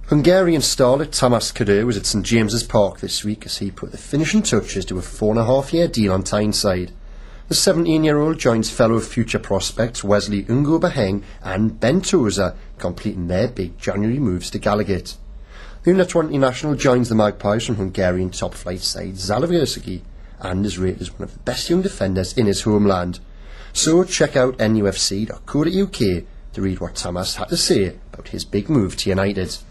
Hungarian starlet Tamas Kadar was at St James's Park this week as he put the finishing touches to a 4.5-year deal on Tyneside. The 17-year-old joins fellow future prospects Wesley Baheng and Ben Tozer, completing their big January moves to Gallowgate. The under-20 national joins the Magpies from Hungarian top-flight side Zalaegerszegi and is rated as one of the best young defenders in his homeland. So check out nufc.co.uk to read what Tamas had to say about his big move to United.